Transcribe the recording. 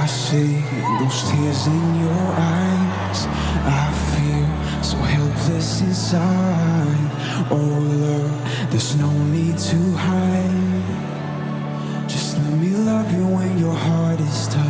see those tears in your eyes. I feel so helpless inside. Oh love, there's no need to hide. Just let me love you when your heart is tired.